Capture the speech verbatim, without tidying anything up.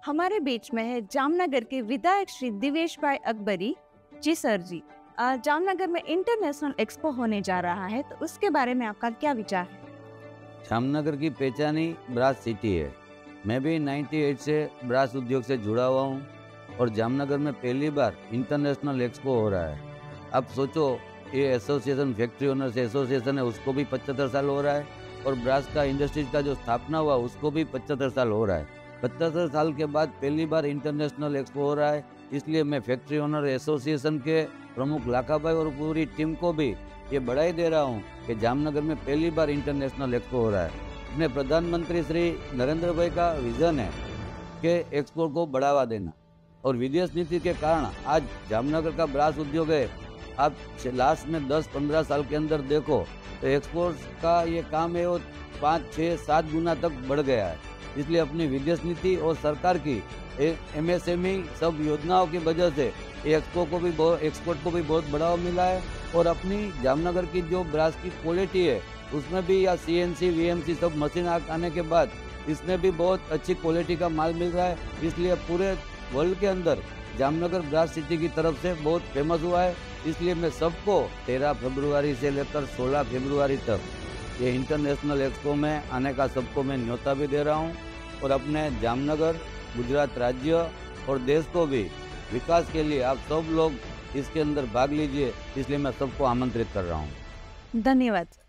हमारे बीच में है जामनगर के विधायक श्री दिवेश भाई अकबरी जी। सर जी, अ, जामनगर में इंटरनेशनल एक्सपो होने जा रहा है, तो उसके बारे में आपका क्या विचार है? जामनगर की पहचान ही ब्रास सिटी है। मैं भी अट्ठानवे से ब्रास उद्योग से जुड़ा हुआ हूँ और जामनगर में पहली बार इंटरनेशनल एक्सपो हो रहा है। अब सोचो, ये एसोसिएशन फैक्ट्री ओनर्स एसोसिएशन है, उसको भी पचहत्तर साल हो रहा है और ब्रास का इंडस्ट्रीज का जो स्थापना हुआ उसको भी पचहत्तर साल हो रहा है। पचहत्तर साल के बाद पहली बार इंटरनेशनल एक्सपो हो रहा है, इसलिए मैं फैक्ट्री ओनर एसोसिएशन के प्रमुख लाखा भाई और पूरी टीम को भी ये बधाई दे रहा हूँ कि जामनगर में पहली बार इंटरनेशनल एक्सपो हो रहा है। इसमें प्रधानमंत्री श्री नरेंद्र भाई का विजन है कि एक्सपोर्ट को बढ़ावा देना और विदेश नीति के कारण आज जामनगर का ब्रास उद्योग है। आप लास्ट में दस पंद्रह साल के अंदर देखो तो एक्सपोर्ट का ये काम है वो पाँच छः सात गुना तक बढ़ गया है। इसलिए अपनी विदेश नीति और सरकार की एमएसएमई सब योजनाओं की वजह से एक्सपो को भी बहुत एक्सपोर्ट को भी बहुत बढ़ावा मिला है और अपनी जामनगर की जो ब्रास की क्वालिटी है उसमें भी या सीएनसी वीएमसी सब मशीन आने के बाद इसमें भी बहुत अच्छी क्वालिटी का माल मिल रहा है। इसलिए पूरे वर्ल्ड के अंदर जामनगर ब्रास सिटी की तरफ से बहुत फेमस हुआ है। इसलिए मैं सबको तेरह फरवरी से लेकर सोलह फरवरी तक ये इंटरनेशनल एक्सपो में आने का सबको मैं न्योता भी दे रहा हूँ और अपने जामनगर, गुजरात राज्य और देश को भी विकास के लिए आप सब लोग इसके अंदर भाग लीजिए, इसलिए मैं सबको आमंत्रित कर रहा हूँ। धन्यवाद।